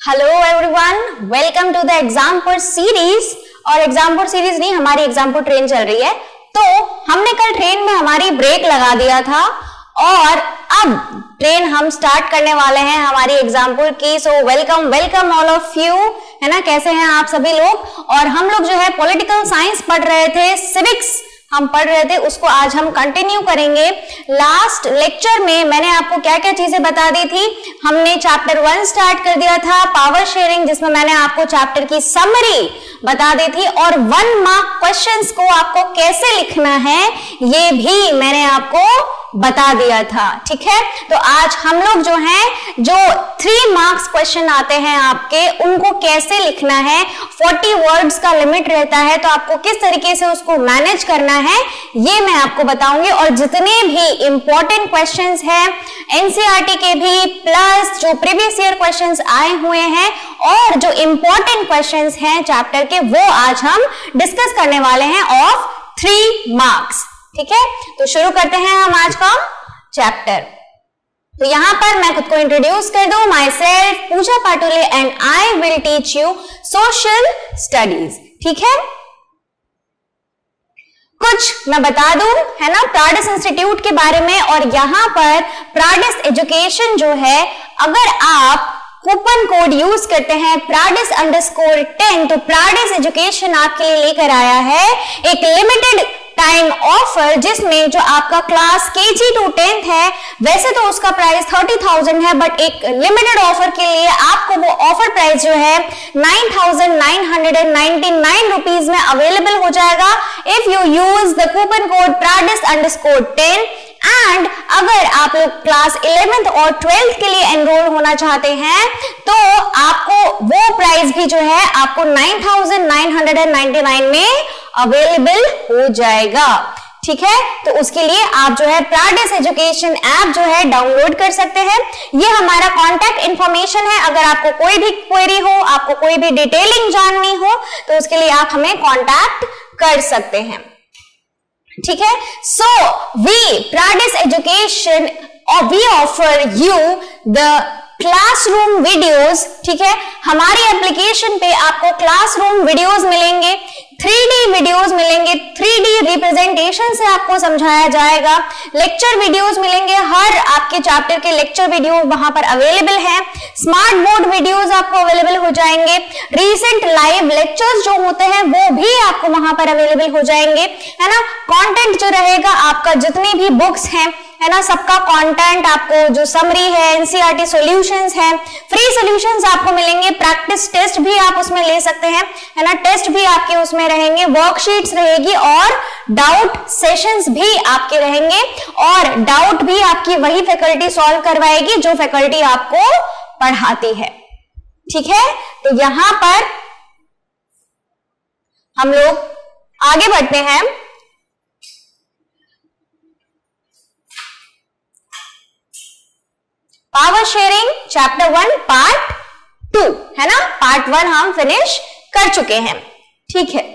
Hello everyone, welcome to the Exampur series. और Exampur series नहीं, हमारी एग्जामपुर ट्रेन चल रही है। तो हमने कल ट्रेन में हमारी ब्रेक लगा दिया था और अब ट्रेन हम स्टार्ट करने वाले हैं हमारी एग्जामपुर की। So welcome all of you, है ना। कैसे हैं आप सभी लोग। और हम लोग जो है पॉलिटिकल साइंस पढ़ रहे थे, सिविक्स हम पढ़ रहे थे, उसको आज हम कंटिन्यू करेंगे। लास्ट लेक्चर में मैंने आपको क्या क्या चीजें बता दी थी। हमने चैप्टर 1 स्टार्ट कर दिया था, पावर शेयरिंग, जिसमें मैंने आपको चैप्टर की समरी बता दी थी और 1 मार्क क्वेश्चंस को आपको कैसे लिखना है ये भी मैंने आपको बता दिया था। ठीक है, तो आज हम लोग जो हैं, जो 3 मार्क्स क्वेश्चन आते हैं आपके, उनको कैसे लिखना है। 40 वर्ड्स का लिमिट रहता है, तो आपको किस तरीके से उसको मैनेज करना है ये मैं आपको बताऊंगी। और जितने भी इंपॉर्टेंट क्वेश्चंस हैं एनसीईआरटी के भी, प्लस जो प्रीवियस ईयर क्वेश्चंस आए हुए हैं और जो इंपॉर्टेंट क्वेश्चंस हैं चैप्टर के, वो आज हम डिस्कस करने वाले हैं ऑफ 3 मार्क्स। ठीक है, तो शुरू करते हैं हम आज का चैप्टर। तो यहां पर मैं खुद को इंट्रोड्यूस कर दूं। Myself Pooja Patole and I will teach you social studies. ठीक है, कुछ मैं बता दूं, है ना, प्राडिस इंस्टीट्यूट के बारे में। और यहां पर प्राडिस एजुकेशन जो है, अगर आप कूपन कोड यूज करते हैं Pradis_10, तो प्राडिस एजुकेशन आपके लिए लेकर आया है एक लिमिटेड टाइम ऑफर, जिसमें जो आपका क्लास KG to 10th है, वैसे तो उसका प्राइस 30,000 है, बट एक लिमिटेड ऑफर के लिए आपको वो ऑफर प्राइस जो है 9,999 रुपीज में अवेलेबल हो जाएगा if you use the coupon code Pradis_10। And अगर आप लोग क्लास 11th और 12th के लिए एनरोल होना चाहते हैं, तो आपको वो प्राइस भी जो है आपको 9,999 में अवेलेबल हो जाएगा। ठीक है, तो उसके लिए आप जो है प्राडिस एजुकेशन ऐप जो है डाउनलोड कर सकते हैं। ये हमारा कॉन्टैक्ट इंफॉर्मेशन है। अगर आपको कोई भी क्वेरी हो, आपको कोई भी डिटेलिंग जाननी हो, तो उसके लिए आप हमें कॉन्टैक्ट कर सकते हैं। ठीक है, सो वी प्राडिस एजुकेशन और we offer you the classroom videos. ठीक है, हमारी एप्लीकेशन पे आपको क्लासरूम वीडियोस मिलेंगे, 3D वीडियोस मिलेंगे, 3D रिप्रेजेंटेशन से आपको समझाया जाएगा, लेक्चर वीडियोस मिलेंगे, हर आपके चैप्टर के लेक्चर वीडियो वहां पर अवेलेबल है, स्मार्ट बोर्ड वीडियोस आपको अवेलेबल हो जाएंगे, रीसेंट लाइव लेक्चर्स जो होते हैं वो भी आपको वहां पर अवेलेबल हो जाएंगे, है ना। कंटेंट जो रहेगा आपका, जितनी भी बुक्स हैं, है ना, सबका कंटेंट आपको, जो समरी है, एनसीईआरटी सॉल्यूशंस है, फ्री सॉल्यूशंस आपको मिलेंगे, प्रैक्टिस टेस्ट भी आप उसमें ले सकते हैं, है ना, टेस्ट भी आपके उसमें रहेंगे, वर्कशीट्स रहेगी और डाउट सेशंस भी आपके रहेंगे। और डाउट भी आपकी वही फैकल्टी सॉल्व करवाएगी जो फैकल्टी आपको पढ़ाती है। ठीक है, तो यहां पर हम लोग आगे बढ़ते हैं। पावर शेयरिंग चैप्टर 1 पार्ट 2, है ना। पार्ट 1 हम फिनिश कर चुके हैं। ठीक है,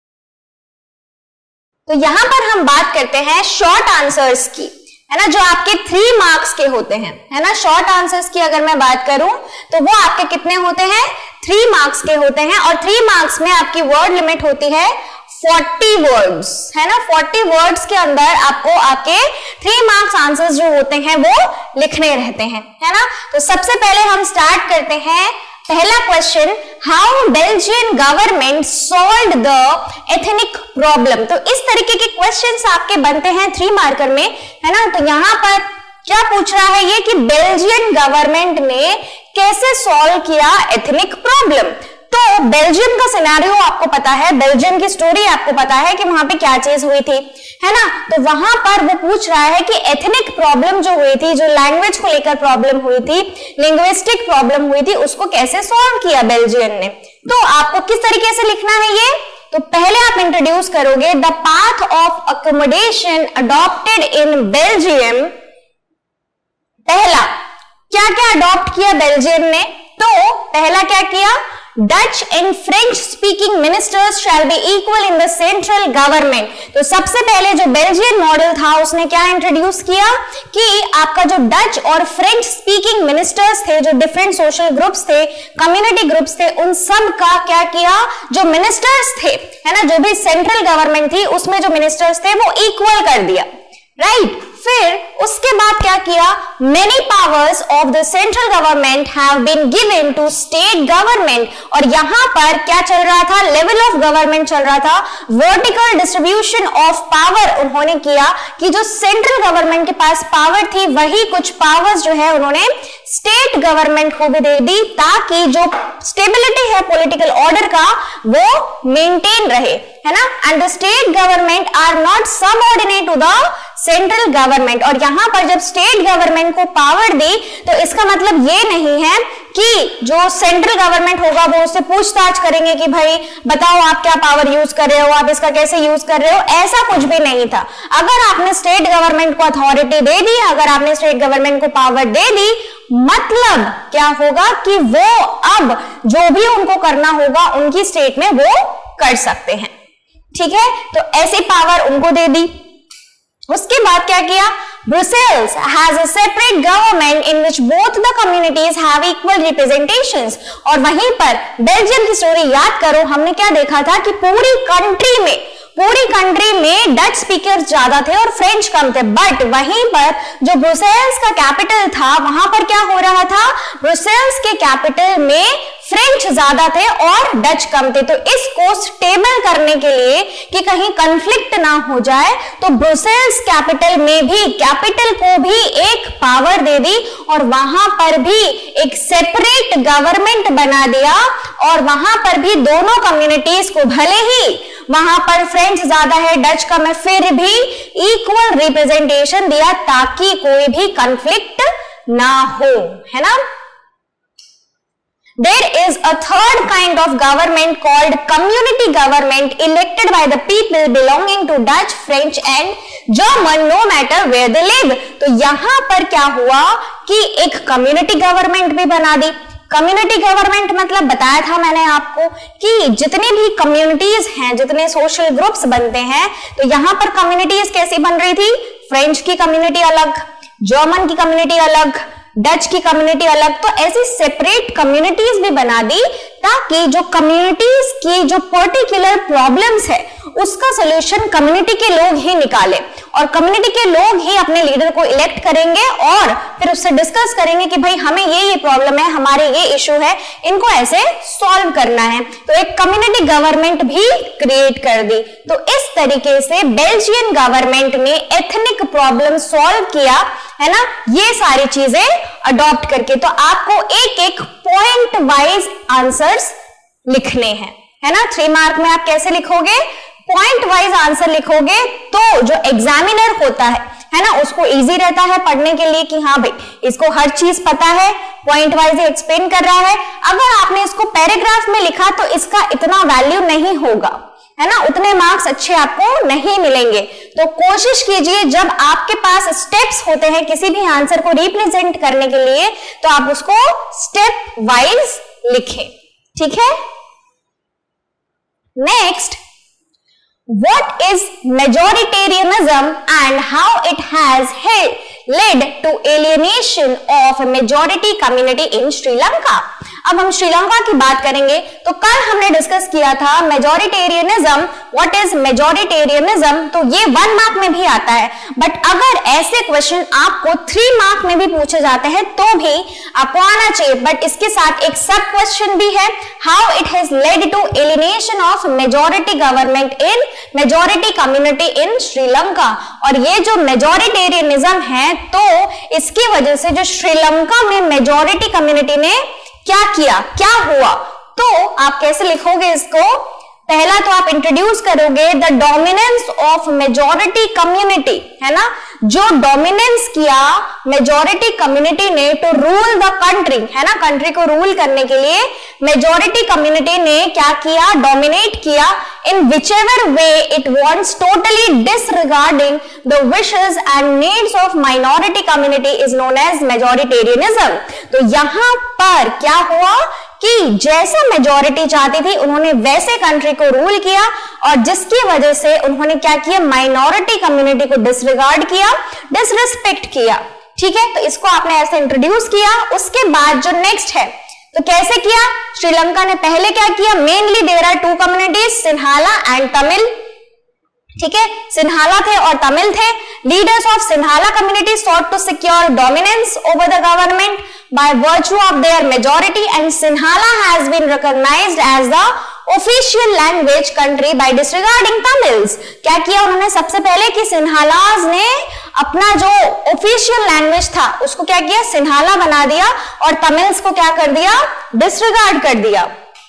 तो यहां पर हम बात करते हैं शॉर्ट आंसर्स की, है ना, जो आपके 3 मार्क्स के होते हैं, है ना। शॉर्ट आंसर्स की अगर मैं बात करूं तो वो आपके कितने होते हैं, 3 मार्क्स के होते हैं। और 3 मार्क्स में आपकी वर्ड लिमिट होती है 40 वर्ड्स, है ना। 40 वर्ड्स के अंदर आपको आपके 3 मार्क्स आंसर्स जो होते हैं वो लिखने रहते हैं, है ना। तो सबसे पहले हम स्टार्ट करते हैं पहला question, how Belgian government solved the ethnic problem. तो इस तरीके के क्वेश्चंस आपके बनते हैं 3 मार्कर में, है ना। तो यहां पर क्या पूछ रहा है ये कि बेल्जियन गवर्नमेंट ने कैसे सॉल्व किया एथनिक प्रॉब्लम। तो बेल्जियम का सिनेरियो आपको पता है, बेल्जियम की स्टोरी आपको पता है कि वहां पे क्या चीज हुई थी, है ना। तो वहां पर वो पूछ रहा है कि एथनिक प्रॉब्लम जो हुई थी, जो लैंग्वेज को लेकर प्रॉब्लम हुई थी, लिंग्विस्टिक प्रॉब्लम हुई थी, उसको कैसे सॉल्व किया बेल्जियम ने। तो आपको किस तरीके से लिखना है ये, तो पहले आप इंट्रोड्यूस करोगे the path of accommodation adopted in Belgium. पहला क्या क्या अडॉप्ट किया बेल्जियम ने, तो पहला क्या किया, Dutch and French speaking ministers shall be equal in the central government. तो सबसे पहले जो बेल्जियन मॉडल था उसने क्या इंट्रोड्यूस किया कि आपका जो डच और फ्रेंच स्पीकिंग मिनिस्टर्स थे, जो डिफरेंट सोशल ग्रुप्स थे, कम्युनिटी ग्रुप्स थे, उन सब का क्या किया, जो मिनिस्टर्स थे, है ना, जो भी सेंट्रल गवर्नमेंट थी उसमें जो मिनिस्टर्स थे वो इक्वल कर दिया, राइट। फिर उसके बाद क्या किया, many powers of the central government have been given to state government. और यहां पर क्या चल रहा था, लेवल ऑफ गवर्नमेंट चल रहा था, वर्टिकल डिस्ट्रीब्यूशन ऑफ पावर उन्होंने किया कि जो सेंट्रल गवर्नमेंट के पास पावर थी वही कुछ पावर्स जो है उन्होंने स्टेट गवर्नमेंट को भी दे दी, ताकि जो स्टेबिलिटी है पॉलिटिकल ऑर्डर का वो मेंटेन रहे, है ना। And the state government are not subordinate to the central government. और यहां पर जब स्टेट गवर्नमेंट को पावर दी तो इसका मतलब ये नहीं है कि जो सेंट्रल गवर्नमेंट होगा वो उससे पूछताछ करेंगे कि भाई बताओ आप क्या पावर यूज कर रहे हो, आप इसका कैसे यूज कर रहे हो, ऐसा कुछ भी नहीं था। अगर आपने स्टेट गवर्नमेंट को अथॉरिटी दे दी, अगर आपने स्टेट गवर्नमेंट को पावर दे दी, मतलब क्या होगा कि वो अब जो भी उनको करना होगा उनकी स्टेट में वो कर सकते हैं, ठीक है। तो ऐसी पावर उनको दे दी। उसके बाद क्या किया, Brussels has a separate government in which both the communities have equal representations। और वहीं पर बेल्जियम की स्टोरी याद करो, हमने क्या देखा था कि पूरी कंट्री में डच स्पीकर्स ज्यादा थे और फ्रेंच कम थे, बट वहीं पर जो ब्रुसेल्स का कैपिटल था वहां पर क्या हो रहा था, ब्रुसेल्स के कैपिटल में फ्रेंच ज्यादा थे और डच कम थे। तो इसको स्टेबल करने के लिए कि कहीं कॉन्फ्लिक्ट ना हो जाए तो ब्रुसेल्स कैपिटल में भी कैपिटल को भी एक पावर दे दी और वहां पर भी एक सेपरेट गवर्नमेंट बना दिया और वहां पर भी दोनों कम्युनिटीज को, भले ही वहां पर फ्रेंच ज्यादा है डच कम है, फिर भी इक्वल रिप्रेजेंटेशन दिया ताकि कोई भी कॉन्फ्लिक्ट ना हो, है ना। There is a third kind of government called community government elected by the people belonging to Dutch, French and German no matter where they live। तो यहां पर क्या हुआ कि एक कम्युनिटी गवर्नमेंट भी बना दी। कम्युनिटी गवर्नमेंट मतलब बताया था मैंने आपको कि जितनी भी कम्युनिटीज हैं, जितने सोशल ग्रुप्स बनते हैं, तो यहां पर कम्युनिटीज कैसी बन रही थी, फ्रेंच की कम्युनिटी अलग, जर्मन की कम्युनिटी अलग, डच की कम्युनिटी अलग, तो ऐसी सेपरेट कम्युनिटीज भी बना दी ताकि जो कम्युनिटीज की जो पर्टिकुलर प्रॉब्लम्स है उसका सॉल्यूशन कम्युनिटी के लोग ही निकाले और कम्युनिटी के लोग ही अपने लीडर को इलेक्ट करेंगे और फिर उससे डिस्कस करेंगे कि भाई हमें ये प्रॉब्लम है, हमारे ये इशू है, इनको ऐसे सॉल्व करना है। तो एक कम्युनिटी गवर्नमेंट भी क्रिएट कर दी। तो इस तरीके से बेल्जियन गवर्नमेंट ने एथनिक प्रॉब्लम सॉल्व किया, है ना, ये सारी चीजें अडॉप्ट करके। तो आपको एक एक पॉइंट वाइज आंसर्स लिखने हैं, है ना। 3 मार्क में आप कैसे लिखोगे, पॉइंट वाइज आंसर लिखोगे तो जो एग्जामिनर होता है ना, उसको इजी रहता है पढ़ने के लिए कि हाँ भाई इसको हर चीज पता है, पॉइंट वाइज एक्सप्लेन कर रहा है। अगर आपने इसको पैराग्राफ में लिखा तो इसका इतना वैल्यू नहीं होगा, है ना, उतने मार्क्स अच्छे आपको नहीं मिलेंगे। तो कोशिश कीजिए जब आपके पास स्टेप्स होते हैं किसी भी आंसर को रिप्रेजेंट करने के लिए तो आप उसको स्टेप वाइज लिखें, ठीक है। Next, what is majoritarianism and how it has led to alienation of a majority community in Sri Lanka। अब हम श्रीलंका की बात करेंगे। तो कल हमने डिस्कस किया था मेजॉरिटेरियनिज्म, व्हाट इज मेजॉरिटेरियनिज्म, तो ये 1 मार्क में भी आता है, बट अगर ऐसे क्वेश्चन आपको 3 मार्क में भी पूछे जाते हैं तो भी आपको आना चाहिए। बट इसके साथ एक सब क्वेश्चन भी है, how it has led to alienation of majority government in majority community in Sri Lanka. और ये जो मेजॉरिटेरियनिज्म है तो इसकी वजह से जो श्रीलंका में मेजॉरिटी कम्युनिटी ने क्या किया, क्या हुआ, तो आप कैसे लिखोगे इसको। पहला तो आप इंट्रोड्यूस करोगे the dominance of majority community, है ना, जो डोमिनेंस किया मेजॉरिटी कम्युनिटी ने टू रूल द कंट्री, है ना, कंट्री को रूल करने के लिए मेजॉरिटी कम्युनिटी ने क्या किया, डोमिनेट किया इन whichever way it wants, totally disregarding the wishes and needs of minority community is known as majoritarianism। तो यहां पर क्या हुआ कि जैसा मेजॉरिटी चाहती थी उन्होंने वैसे कंट्री को रूल किया, और जिसकी वजह से उन्होंने क्या किया, माइनॉरिटी कम्युनिटी को डिसरिगार्ड किया, डिसरिस्पेक्ट किया। ठीक है, तो इसको आपने ऐसे इंट्रोड्यूस किया। उसके बाद जो नेक्स्ट है, तो कैसे किया, श्रीलंका ने पहले क्या किया, mainly there are two communities, Sinhala and Tamil. ठीक है, सिन्हाला थे और तमिल थे। Leaders of Sinhala community sought to secure dominance over the government by virtue of their majority, and Sinhala has been recognized as the official language country by disregarding Tamils। क्या किया उन्होंने सबसे पहले कि सिन्हालाज ने अपना जो ऑफिशियल लैंग्वेज था उसको क्या किया, सिन्हाला बना दिया, और तमिल्स को क्या कर दिया, डिसरिगार्ड कर दिया।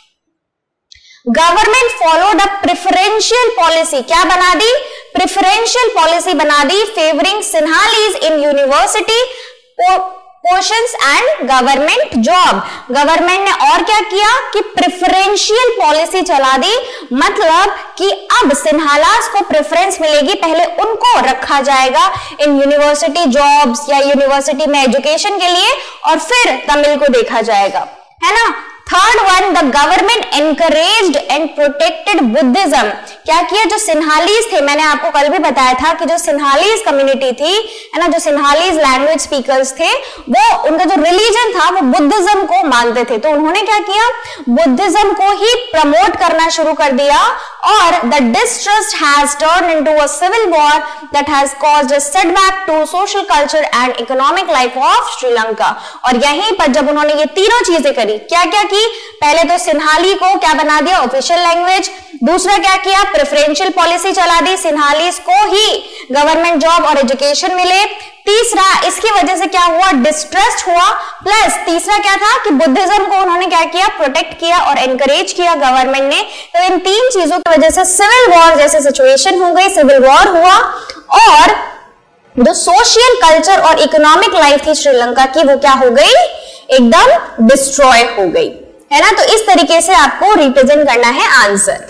Government followed a preferential policy, क्या बना दी, प्रेफरेंशियल पॉलिसी बना दी, favouring Sinhalese in university portions and government job. Government ने और क्या किया कि प्रेफरेंशियल पॉलिसी चला दी, मतलब कि अब सिन्हालास को प्रेफरेंस मिलेगी, पहले उनको रखा जाएगा इन यूनिवर्सिटी जॉब्स या यूनिवर्सिटी में एजुकेशन के लिए, और फिर तमिल को देखा जाएगा, है ना। Third one, the government encouraged and protected Buddhism. क्या किया, जो सिन्हालीज थे, मैंने आपको कल भी बताया था कि जो सिन्हालीज कम्युनिटी थी, है ना, जो सिन्हालीज लैंग्वेज स्पीकर्स थे, वो उनका जो रिलीजन था वो बुद्धिज्म को मानते थे, तो उन्होंने क्या किया, बुद्धिज्म को ही प्रमोट करना शुरू कर दिया, और the distrust has turned into a civil war that has caused a setback to social culture and economic life of Sri Lanka. और यहीं पर जब उन्होंने ये तीनों चीजें करी, क्या क्या की, पहले तो सिन्हाली को क्या बना दिया, ऑफिशियल लैंग्वेज, दूसरा क्या किया, प्रेफरेंशियल पॉलिसी चला दी, सिन्हालीज को ही गवर्नमेंट जॉब और एजुकेशन मिले, तीसरा इसकी वजह से क्या हुआ, डिस्ट्रस्ट हुआ, प्लस तीसरा क्या था कि बुद्धिज्म को उन्होंने क्या किया, प्रोटेक्ट किया और एनकरेज किया गवर्नमेंट ने। तो इन तीन चीजों की वजह से सिविल वॉर जैसे सिचुएशन हो गई, सिविल वॉर हुआ, और जो सोशल कल्चर और इकोनॉमिक लाइफ थी श्रीलंका की वो क्या हो गई, एकदम डिस्ट्रॉय हो गई, है ना। तो इस तरीके से आपको रिप्रेजेंट करना है आंसर।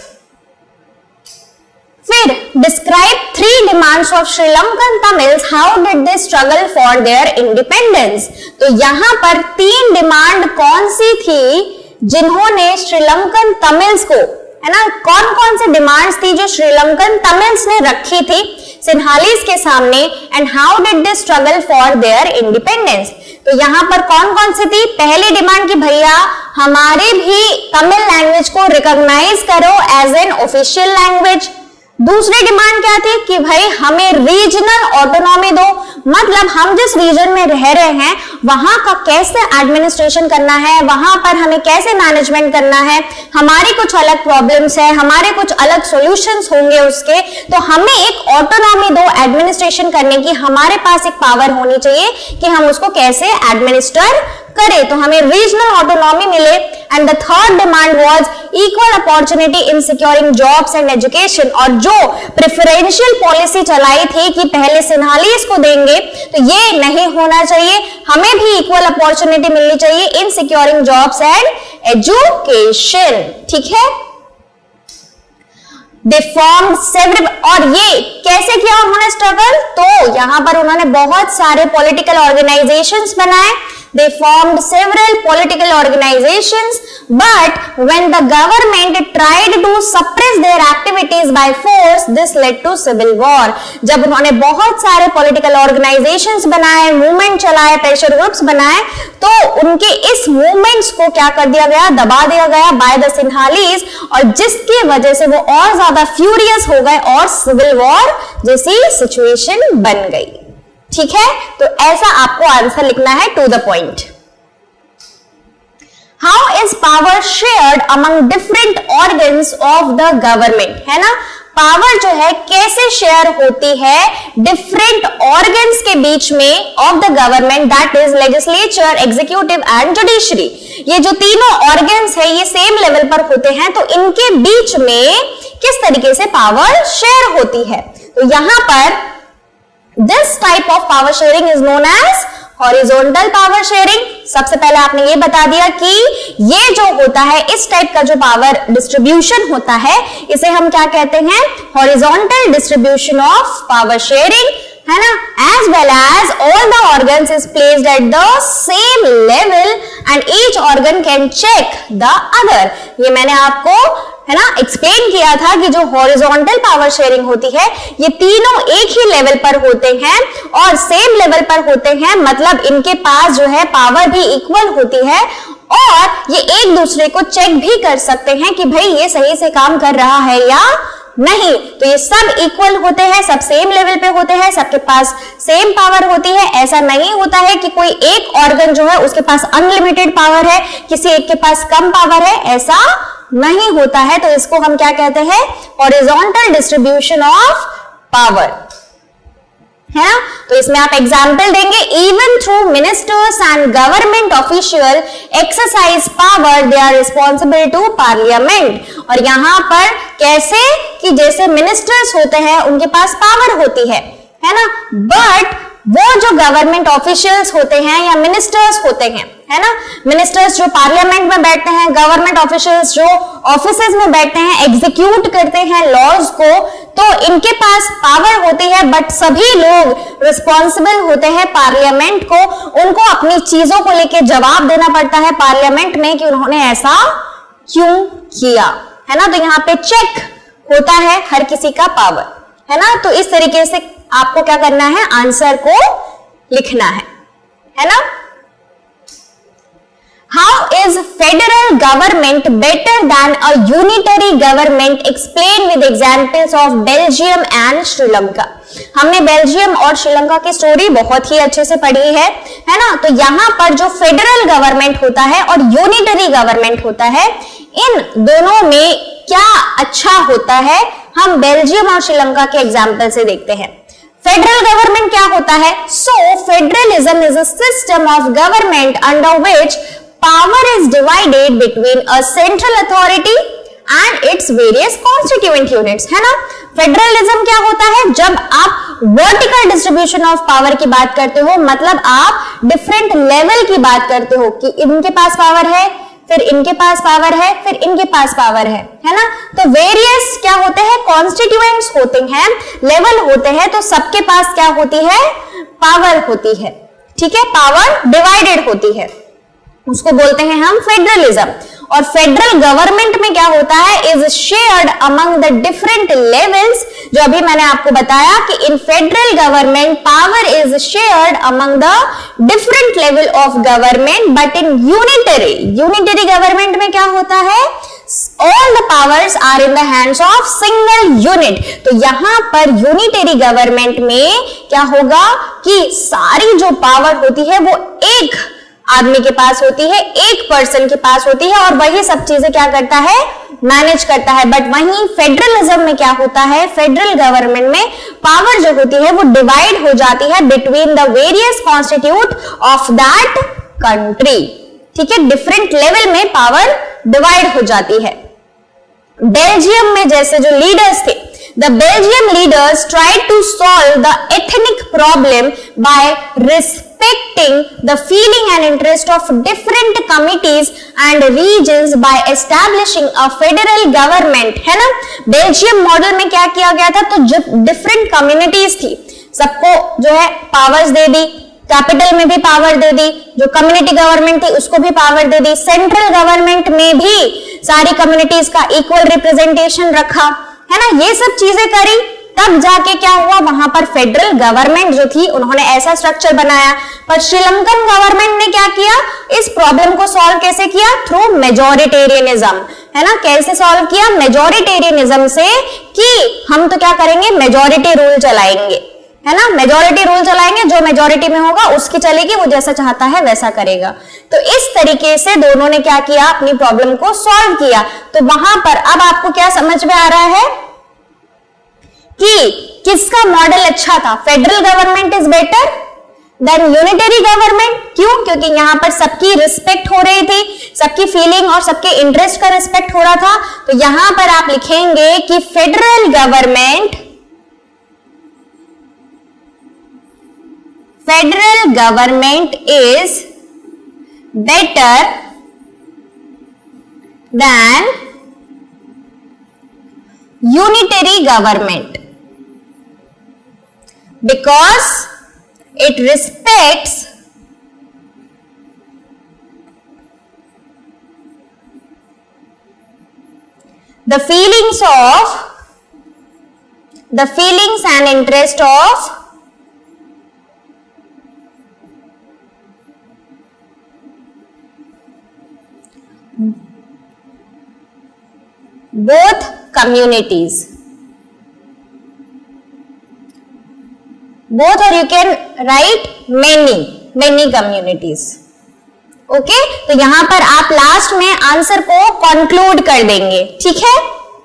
फिर describe 3 demands of Sri Lankan Tamils, how did they struggle for their independence. तो यहां पर 3 डिमांड कौन सी थी जिन्होंने श्रीलंकन तमिल्स को, है ना, कौन कौन सी डिमांड्स थी जो श्रीलंकन तमिल्स ने रखी थी सिन्हालीज के सामने, and how did they struggle for their independence. तो यहां पर कौन कौन सी थी, पहली डिमांड की भैया हमारे भी तमिल लैंग्वेज को रिकॉग्नाइज करो एज एन ऑफिशियल लैंग्वेज। दूसरी डिमांड क्या थी कि भाई हमें रीजनल ऑटोनॉमी दो, मतलब हम जिस रीजन में रह रहे हैं वहां का कैसे एडमिनिस्ट्रेशन करना है, वहां पर हमें कैसे मैनेजमेंट करना है, हमारी कुछ अलग प्रॉब्लम्स है, हमारे कुछ अलग सॉल्यूशंस होंगे उसके, तो हमें एक ऑटोनॉमी दो एडमिनिस्ट्रेशन करने की, हमारे पास एक पावर होनी चाहिए कि हम उसको कैसे एडमिनिस्टर करें, तो हमें रीजनल ऑटोनॉमी मिले। And the third demand was equal opportunity in securing jobs and education. और जो प्रेफरेंशियल पॉलिसी चलाई थी कि पहले सिन्हालीज को देंगे, तो ये नहीं होना चाहिए, हमें भी इक्वल अपॉर्चुनिटी मिलनी चाहिए in securing jobs and education. ठीक है, They formed several, और ये कैसे किया उन्होंने स्ट्रगल, तो यहां पर उन्होंने बहुत सारे पॉलिटिकल ऑर्गेनाइजेशंस बनाए। They formed several political organizations, but when the government tried to suppress their activities by force, this led to civil war। जब उन्होंने बहुत सारे political organizations बनाए, मूवमेंट चलाए, प्रेशर ग्रुप्स बनाए, तो उनके इस मूवमेंट्स को क्या कर दिया गया, दबा दिया गया बाय द सिन्हालीज, और जिसकी वजह से वो और ज्यादा फ्यूरियस हो गए और सिविल वॉर जैसी सिचुएशन बन गई। ठीक है, तो ऐसा आपको आंसर लिखना है to the point. How is power shared among different organs of the government, है ना, पावर जो है कैसे शेयर होती है डिफरेंट ऑर्गन्स के बीच में of the government, that is legislature, executive and judiciary. ये जो तीनों ऑर्गन्स है ये सेम लेवल पर होते हैं, तो इनके बीच में किस तरीके से पावर शेयर होती है। तो यहां पर This type of power sharing is known as horizontal power sharing। सबसे पहले आपने ये बता दिया कि ये जो होता है, इस टाइप का जो पावर डिस्ट्रीब्यूशन होता है, इसे हम क्या कहते हैं, horizontal distribution of power sharing, है ना। as well as all the organs is placed at the same level and each organ can check the other. ये मैंने आपको है ना एक्सप्लेन किया था कि जो हॉरिजॉन्टल पावर शेयरिंग होती है ये तीनों एक ही लेवल पर होते हैं और सेम लेवल पर होते हैं, मतलब इनके पास जो है पावर भी इक्वल होती है और ये एक दूसरे को चेक भी कर सकते हैं कि भाई ये सही से काम कर रहा है या नहीं। तो ये सब इक्वल होते हैं, सब सेम लेवल पे होते हैं, सबके पास सेम पावर होती है। ऐसा नहीं होता है कि कोई एक ऑर्गन जो है उसके पास अनलिमिटेड पावर है, किसी एक के पास कम पावर है, ऐसा नहीं होता है। तो इसको हम क्या कहते हैं? हॉरिजॉन्टल डिस्ट्रीब्यूशन ऑफ पावर, है ना। तो इसमें आप एग्जाम्पल देंगे, even through ministers and government official exercise power they are responsible to parliament. और यहां पर कैसे कि जैसे मिनिस्टर्स होते हैं उनके पास पावर होती है ना, बट वो जो गवर्नमेंट ऑफिशियल्स होते हैं या मिनिस्टर्स होते हैं, है ना, मिनिस्टर्स जो पार्लियामेंट में बैठते हैं, गवर्नमेंट ऑफिशियल्स जो ऑफिसेज में बैठते हैं, एग्जीक्यूट करते हैं लॉज को, तो इनके पास पावर होती है, बट सभी लोग रिस्पॉन्सिबल होते हैं पार्लियामेंट को। उनको अपनी चीजों को लेकर जवाब देना पड़ता है पार्लियामेंट में कि उन्होंने ऐसा क्यों किया, है ना। तो यहाँ पे चेक होता है हर किसी का पावर, है ना। तो इस तरीके से आपको क्या करना है? आंसर को लिखना है ना। How is federal government better than a unitary government? Explain with examples of Belgium and Sri Lanka. हमने बेल्जियम और श्रीलंका की स्टोरी बहुत ही अच्छे से पढ़ी है ना। तो यहां पर जो फेडरल गवर्नमेंट होता है और यूनिटरी गवर्नमेंट होता है, इन दोनों में क्या अच्छा होता है, हम बेल्जियम और श्रीलंका के एग्जाम्पल से देखते हैं। फेडरल गवर्नमेंट क्या होता है? So federalism is a system of government under which power is divided between a central authority and its various constituent units, है ना। फेडरलिज्म क्या होता है? जब आप वर्टिकल डिस्ट्रीब्यूशन ऑफ पावर की बात करते हो, मतलब आप डिफरेंट लेवल की बात करते हो कि इनके पास पावर है, फिर इनके पास पावर है, फिर इनके पास पावर है ना। तो वेरियस क्या होते हैं? कॉन्स्टिट्यूएंट्स होते हैं, लेवल होते हैं, तो सबके पास क्या होती है? पावर होती है, ठीक है। पावर डिवाइडेड होती है, उसको बोलते हैं हम फेडरलिज्म। और फेडरल गवर्नमेंट में क्या होता है? Is shared among the different levels, जो अभी मैंने आपको बताया कि in federal government power is shared among the different level of government, but in unitary government में क्या होता है? All the powers are in the hands of single unit। तो यहां पर यूनिटरी गवर्नमेंट में क्या होगा कि सारी जो पावर होती है वो एक आदमी के पास होती है, एक पर्सन के पास होती है, और वही सब चीजें क्या करता है? मैनेज करता है। बट वहीं फेडरलिज्म में क्या होता है? फेडरल गवर्नमेंट में पावर जो होती है वो डिवाइड हो जाती है between the various constitute of that country, ठीक है। डिफरेंट लेवल में पावर डिवाइड हो जाती है। बेल्जियम में जैसे जो लीडर्स थे, the Belgian leaders tried to solve the ethnic problem by respecting the feeling and interest of different communities and regions by establishing a federal government, है ना। बेल्जियम मॉडल में क्या किया गया था? तो जो डिफरेंट कम्युनिटीज थी सबको जो है पावर्स दे दी, कैपिटल में भी पावर दे दी, जो कम्युनिटी गवर्नमेंट थी उसको भी पावर दे दी, सेंट्रल गवर्नमेंट में भी सारी कम्युनिटीज का इक्वल रिप्रेजेंटेशन रखा, है ना। ये सब चीजें करी, तब जाके क्या हुआ? वहां पर फेडरल गवर्नमेंट जो थी उन्होंने ऐसा स्ट्रक्चर बनाया। पर श्रीलंकन गवर्नमेंट ने क्या किया? इस प्रॉब्लम को सॉल्व कैसे किया? थ्रू मेजोरिटेरियनिज्म, है ना। कैसे सॉल्व किया? मेजोरिटेरियनिज्म से, कि हम तो क्या करेंगे? मेजोरिटी रूल चलाएंगे, है ना। मेजोरिटी रूल चलाएंगे, जो मेजोरिटी में होगा उसकी चलेगी, वो जैसा चाहता है वैसा करेगा। तो इस तरीके से दोनों ने क्या किया? अपनी प्रॉब्लम को सॉल्व किया। तो वहां पर अब आपको क्या समझ में आ रहा है कि किसका मॉडल अच्छा था? Federal government is better than unitary government. क्यों? क्योंकि यहां पर सबकी रिस्पेक्ट हो रही थी, सबकी फीलिंग और सबके इंटरेस्ट का रिस्पेक्ट हो रहा था। तो यहां पर आप लिखेंगे कि federal government is better than unitary government because It respects the feelings and interest of both communities. Both, or you can write many communities. Okay, तो यहां पर आप लास्ट में आंसर को कंक्लूड कर देंगे, ठीक है।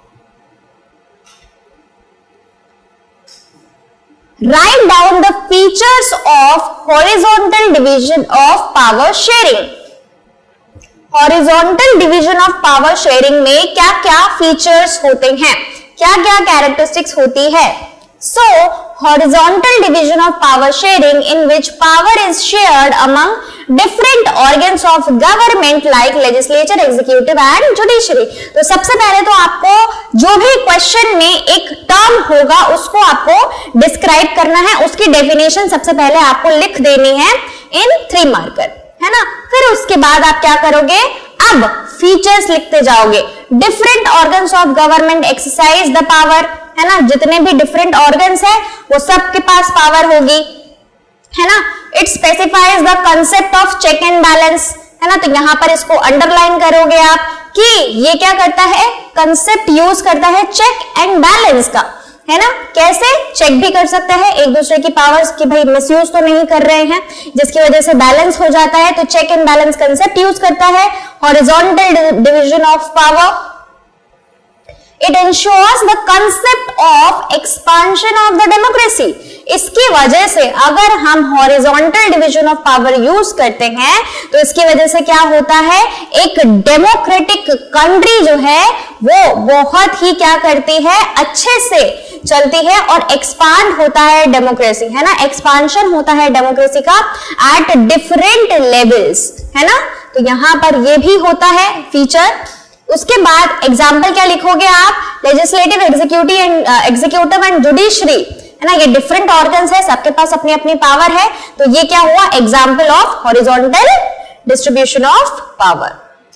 Write down the features of horizontal division of power sharing. Horizontal division of power sharing में क्या क्या फीचर्स होते हैं, क्या क्या कैरेक्टरिस्टिक्स होती है। So, horizontal division of power sharing in which power is shared among different organs of government like legislature, executive and judiciary. तो सबसे पहले तो आपको जो भी क्वेश्चन में एक टर्म होगा उसको आपको डिस्क्राइब करना है, उसकी डेफिनेशन सबसे पहले आपको लिख देनी है इन 3 मार्कर, है ना। फिर उसके बाद आप क्या करोगे, अब फीचर्स लिखते जाओगे। Different organs of government exercise the power, है ना, जितने भी डिफरेंट ऑर्गन्स है वो सबके पास पावर होगी, है ना। It specifies the concept of check and balance, है ना, तो यहां पर इसको अंडरलाइन करोगे आप कि ये क्या करता है, कंसेप्ट यूज करता है चेक एंड बैलेंस का, है ना। कैसे चेक भी कर सकते हैं एक दूसरे की पावर्स की, भाई मिसयूज तो नहीं कर रहे हैं, जिसकी वजह से बैलेंस हो जाता है, तो check and balance concept use करता है। Horizontal division of power, It ensures the concept of expansion of the democracy. इसकी वजह से अगर हम horizontal division of power use करते हैं तो इसकी वजह से क्या होता है, एक डेमोक्रेटिक कंट्री जो है वो बहुत ही क्या करती है, अच्छे से चलती है और एक्सपांड होता है डेमोक्रेसी, है ना, एक्सपांशन होता है डेमोक्रेसी का एट डिफरेंट लेवल्स, है ना। तो यहां पर ये भी होता है फीचर। उसके बाद एग्जाम्पल क्या लिखोगे आप, लेजिस्लेटिव, एग्जीक्यूटिव एंड जुडिशरी, है ना, ये डिफरेंट ऑर्गन्स है, सबके पास अपनी अपनी पावर है, तो ये क्या हुआ, example of horizontal distribution of power.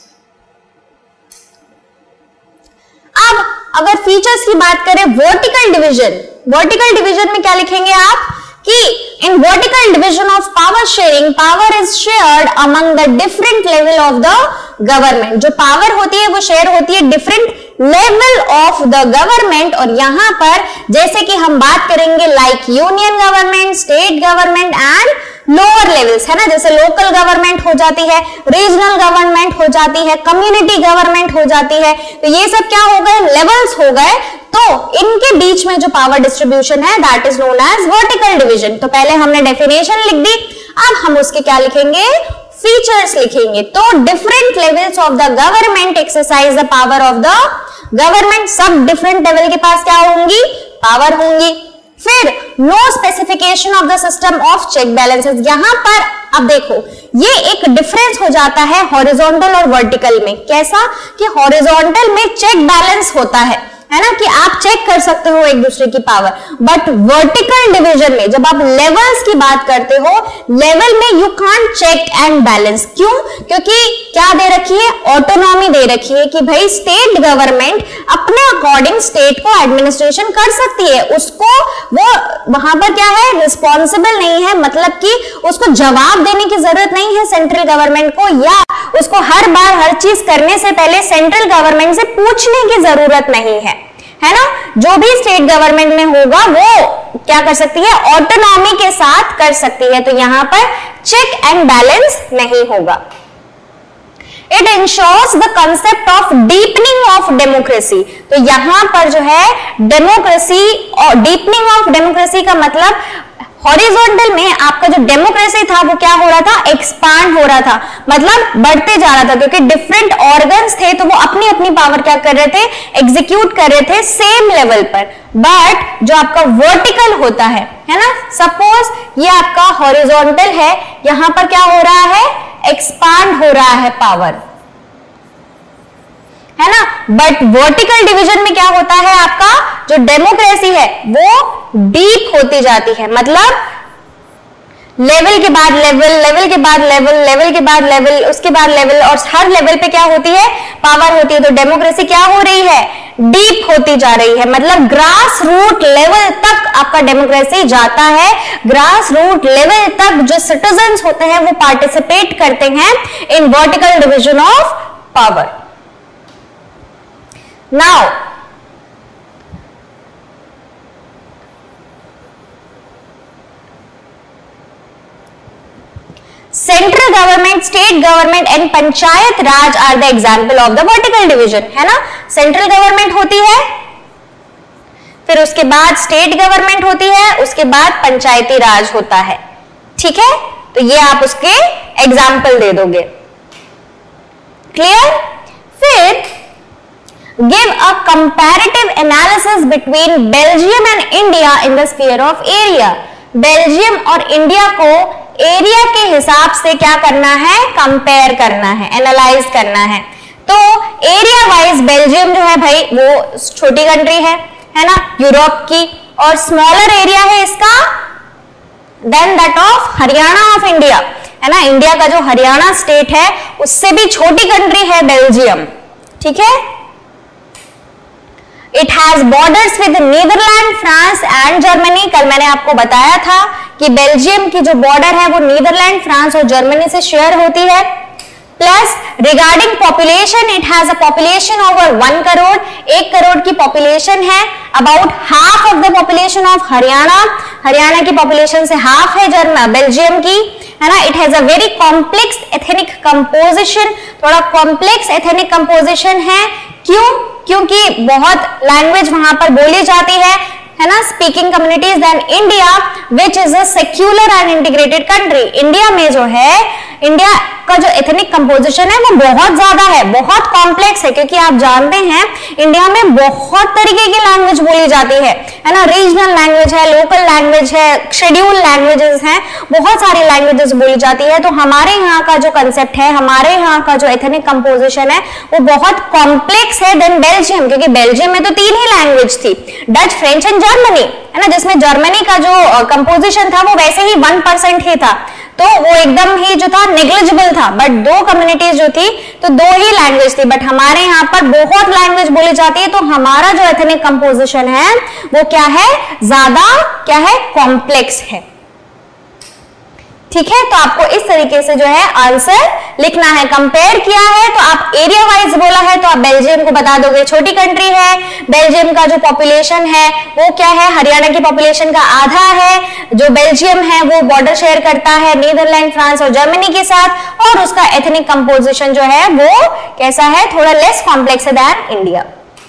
अब अगर फीचर्स की बात करें वर्टिकल डिवीजन, वर्टिकल डिवीजन में क्या लिखेंगे आप कि in vertical division of power sharing, power is shared among the different level of the government. जो पावर होती है वो शेयर होती है different level of the government, और यहां पर जैसे कि हम बात करेंगे like union government, state government and lower levels, है ना, जैसे लोकल गवर्नमेंट हो जाती है, रीजनल गवर्नमेंट हो जाती है, कम्युनिटी गवर्नमेंट हो जाती है, तो ये सब क्या हो गए, लेवल्स हो गए। तो इनके बीच में जो पावर डिस्ट्रीब्यूशन है that is known as vertical division. तो पहले हमने डेफिनेशन लिख दी, अब हम उसके क्या लिखेंगे, फीचर्स लिखेंगे। तो different levels of the government exercise the power of the government, सब डिफरेंट लेवल के पास क्या होंगी, पावर होंगी। फिर no specification of the system of check balances, यहां पर अब देखो ये एक डिफरेंस हो जाता है हॉरिजॉन्टल और वर्टिकल में। कैसा कि हॉरिजॉन्टल में चेक बैलेंस होता है ना, कि आप चेक कर सकते हो एक दूसरे की पावर, बट वर्टिकल डिवीजन में जब आप लेवल्स की बात करते हो, लेवल में you can't check and balance. क्यों? क्योंकि क्या दे रखी है, ऑटोनॉमी दे रखी है कि भाई स्टेट गवर्नमेंट अपने अकॉर्डिंग स्टेट को एडमिनिस्ट्रेशन कर सकती है, उसको वो वहां पर क्या है, रिस्पॉन्सिबल नहीं है, मतलब कि उसको जवाब देने की जरूरत नहीं है सेंट्रल गवर्नमेंट को, या उसको हर बार हर चीज करने से पहले सेंट्रल गवर्नमेंट से पूछने की जरूरत नहीं है, है ना। जो भी स्टेट गवर्नमेंट में होगा वो क्या कर सकती है, ऑटोनॉमी के साथ कर सकती है, तो यहां पर चेक एंड बैलेंस नहीं होगा। It ensures the concept of deepening of democracy, तो यहां पर जो है डेमोक्रेसी और डीपनिंग ऑफ डेमोक्रेसी का मतलब हॉरिजॉन्टल में आपका जो डेमोक्रेसी था वो क्या हो रहा था, एक्सपांड हो रहा था, मतलब बढ़ते जा रहा था, क्योंकि डिफरेंट ऑर्गन्स थे तो वो अपनी अपनी पावर क्या कर रहे थे, एग्जीक्यूट कर रहे थे सेम लेवल पर। बट जो आपका वर्टिकल होता है ना, सपोज ये आपका हॉरिजॉन्टल है, यहां पर क्या हो रहा है, एक्सपांड हो रहा है पावर, है ना। बट वर्टिकल डिवीजन में क्या होता है, आपका जो डेमोक्रेसी है वो डीप होती जाती है, मतलब लेवल के बाद लेवल, लेवल के बाद लेवल, लेवल के बाद लेवल, उसके बाद लेवल, और हर लेवल पे क्या होती है, पावर होती है। तो डेमोक्रेसी क्या हो रही है, डीप होती जा रही है, मतलब ग्रास रूट लेवल तक आपका डेमोक्रेसी जाता है। ग्रास रूट लेवल तक जो सिटीजन्स होते हैं वो पार्टिसिपेट करते हैं in vertical division of power. Now central government, state government and panchayat raj are the example of the vertical division, है ना। सेंट्रल गवर्नमेंट होती है, फिर उसके बाद स्टेट गवर्नमेंट होती है, उसके बाद पंचायती राज होता है, ठीक है। तो ये आप उसके एग्जाम्पल दे दोगे, क्लियर। फिर give a comparative analysis between Belgium and India in the sphere of area. Belgium और इंडिया को एरिया के हिसाब से क्या करना है, कंपेयर करना है, एनालाइज करना है। तो एरिया वाइज बेल्जियम जो है भाई वो छोटी कंट्री है ना, यूरोप की, और स्मॉलर एरिया है इसका then that of Haryana of India, है ना। इंडिया का जो हरियाणा स्टेट है उससे भी छोटी कंट्री है बेल्जियम, ठीक है। It has borders with Netherland, France and Germany. कल मैंने आपको बताया था कि बेल्जियम की जो बॉर्डर है वो नीदरलैंड, फ्रांस और जर्मनी से शेयर होती है। Plus regarding population, it has a population over 1 crore, 1 crore की पॉपुलेशन है। About half of the population of Haryana, Haryana की पॉपुलेशन से हाफ है बेल्जियम की, है ना। It has a very complex ethnic composition, थोड़ा कॉम्प्लेक्स एथनिक कंपोजिशन है। क्यों? क्योंकि बहुत लैंग्वेज वहां पर बोली जाती है ना, speaking communities than India which is a secular and integrated country. India में जो है, इंडिया का जो एथनिक कंपोजिशन है वो बहुत ज्यादा है, बहुत कॉम्प्लेक्स है, क्योंकि आप जानते हैं इंडिया में बहुत तरीके की लैंग्वेज बोली जाती है ना। रीजनल लैंग्वेज है, लोकल लैंग्वेज है, शेड्यूल लैंग्वेजेस हैं, बहुत सारी लैंग्वेजेस बोली जाती है। तो हमारे यहाँ का जो कंसेप्ट है, हमारे यहाँ का जो एथनिक कंपोजिशन है वो बहुत कॉम्प्लेक्स है देन बेल्जियम, क्योंकि बेल्जियम में तो 3 ही लैंग्वेज थी, डच, फ्रेंच एंड जर्मनी, है ना, जिसमें जर्मनी का जो कंपोजिशन था वो वैसे ही 1% ही था, तो वो एकदम ही जो था नेग्लिजिबल था। बट 2 कम्युनिटीज जो थी तो 2 ही लैंग्वेज थी, बट हमारे यहाँ पर बहुत लैंग्वेज बोली जाती है। तो हमारा जो एथनिक कंपोजिशन है वो क्या है, ज्यादा क्या है, कॉम्प्लेक्स है, ठीक है। तो आपको इस तरीके से जो है आंसर लिखना है। कंपेयर किया है तो आप एरिया वाइज बोला है तो आप बेल्जियम को बता दोगे, छोटी कंट्री है। बेल्जियम का जो पॉपुलेशन है वो क्या है, हरियाणा की पॉपुलेशन का आधा है। जो बेल्जियम है वो बॉर्डर शेयर करता है नीदरलैंड, फ्रांस और जर्मनी के साथ, और उसका एथनिक कंपोजिशन जो है वो कैसा है, थोड़ा लेस कॉम्प्लेक्स है than India.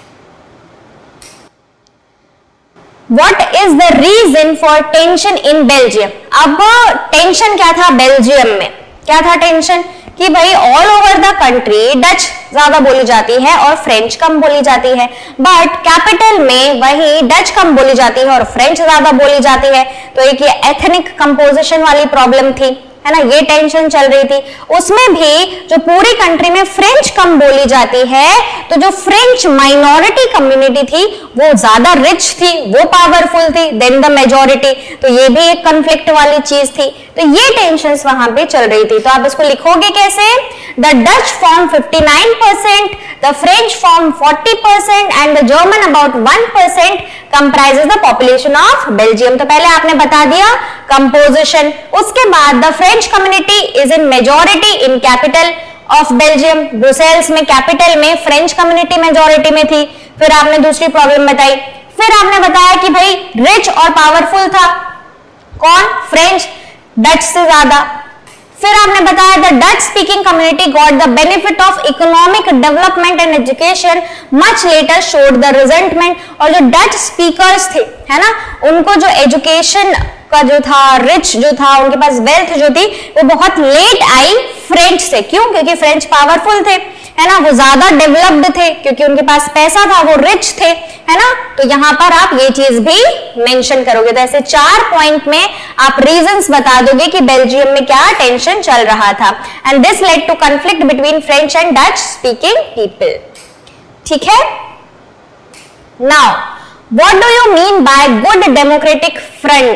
What is the reason for tension in Belgium? अब टेंशन क्या था बेल्जियम में, क्या था टेंशन कि भाई all over the country Dutch ज्यादा बोली जाती है और फ्रेंच कम बोली जाती है, बट कैपिटल में वही डच कम बोली जाती है और फ्रेंच ज्यादा बोली जाती है। तो एक ये एथनिक कंपोजिशन वाली प्रॉब्लम थी, है ना, ये टेंशन चल रही थी। उसमें भी जो पूरी कंट्री में फ्रेंच कम बोली जाती है, तो जो फ्रेंच माइनॉरिटी कम्युनिटी थी वो ज्यादा रिच थी, वो पावरफुल थी देन द मेजॉरिटी। तो ये भी एक कॉन्फ्लिक्ट वाली चीज थी। तो ये टेंशन्स वहां पे चल रही थी। तो आप इसको लिखोगे कैसे, the Dutch form 59%, the French form 40% and the German about 1% comprises the population of Belgium. तो पहले आपने बता दिया कंपोजिशन, उसके बाद the French community is in majority in capital of Belgium, Brussels में कैपिटल में फ्रेंच कम्युनिटी मेजॉरिटी में थी। फिर आपने दूसरी प्रॉब्लम बताई, फिर आपने बताया कि भाई रिच और पावरफुल था कौन, फ्रेंच, डच से ज्यादा। फिर आपने बताया the Dutch speaking community got the benefit of economic development and education, much later showed the resentment. और जो डच स्पीकर्स थे, है ना, उनको जो एजुकेशन का जो था, रिच जो था, उनके पास वेल्थ जो थी वो बहुत लेट आई फ्रेंच से। क्यों? क्योंकि फ्रेंच पावरफुल थे, है ना, वो ज्यादा डेवलप्ड थे, क्योंकि उनके पास पैसा था, वो रिच थे, है ना। तो यहां पर आप ये चीज भी मेंशन करोगे। तो ऐसे 4 पॉइंट में आप रीजंस बता दोगे कि बेल्जियम में क्या टेंशन चल रहा था। And this led to conflict between French and Dutch speaking people, ठीक है। Now what do you mean by good democratic front?